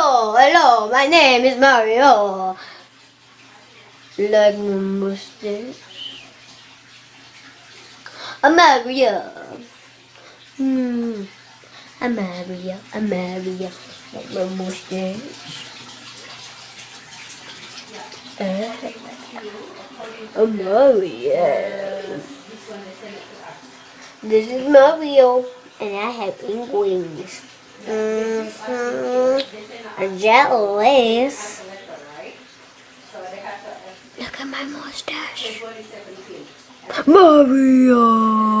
hello, my name is Mario. Like my mustache. I'm Mario. I'm Mario. Like my mustache. I'm Mario. This is Mario, and I have ink wings. I'm jealous. Look at my mustache. Mario!